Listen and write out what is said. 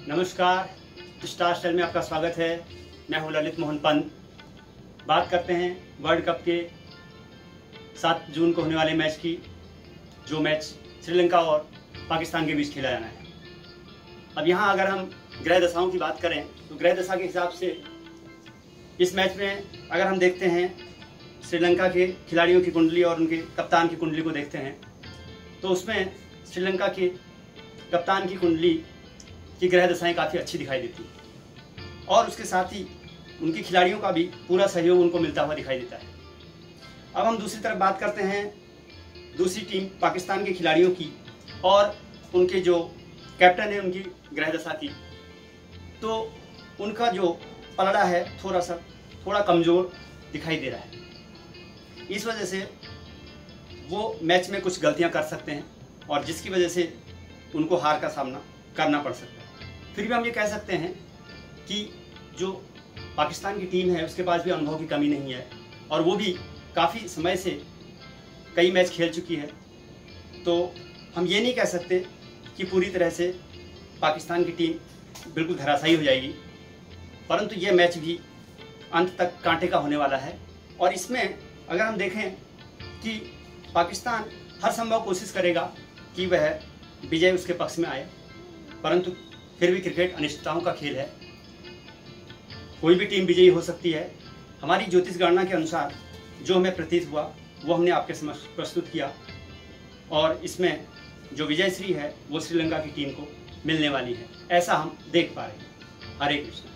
नमस्कार, star style में आपका स्वागत है। मैं हूं ललित मोहन पंत। बात करते हैं वर्ल्ड कप के 7 जून को होने वाले मैच की, जो मैच श्रीलंका और पाकिस्तान के बीच खेला जाना है। अब यहाँ अगर हम ग्रह दशाओं की बात करें तो ग्रह दशा के हिसाब से इस मैच में अगर हम देखते हैं श्रीलंका के खिलाड़ियों की कुंडली और उनके कप्तान की कुंडली को देखते हैं तो उसमें श्रीलंका के कप्तान की कुंडली की ग्रह दशाएं काफ़ी अच्छी दिखाई देती हैं और उसके साथ ही उनके खिलाड़ियों का भी पूरा सहयोग उनको मिलता हुआ दिखाई देता है। अब हम दूसरी तरफ बात करते हैं दूसरी टीम पाकिस्तान के खिलाड़ियों की और उनके जो कैप्टन है उनकी ग्रह दशा की, तो उनका जो पलड़ा है थोड़ा कमज़ोर दिखाई दे रहा है। इस वजह से वो मैच में कुछ गलतियां कर सकते हैं और जिसकी वजह से उनको हार का सामना करना पड़ सकता है। फिर भी हम ये कह सकते हैं कि जो पाकिस्तान की टीम है उसके पास भी अनुभव की कमी नहीं है और वो भी काफ़ी समय से कई मैच खेल चुकी है। तो हम ये नहीं कह सकते कि पूरी तरह से पाकिस्तान की टीम बिल्कुल धराशायी हो जाएगी, परंतु ये मैच भी अंत तक कांटे का होने वाला है। और इसमें अगर हम देखें कि पाकिस्तान हर संभव कोशिश करेगा कि वह विजय उसके पक्ष में आए, परंतु फिर भी क्रिकेट अनिश्चितताओं का खेल है। कोई भी टीम विजयी हो सकती है। हमारी ज्योतिष गणना के अनुसार जो हमें प्रतीत हुआ वो हमने आपके समक्ष प्रस्तुत किया और इसमें जो विजयश्री है वो श्रीलंका की टीम को मिलने वाली है, ऐसा हम देख पा रहे हैं। हरे कृष्ण।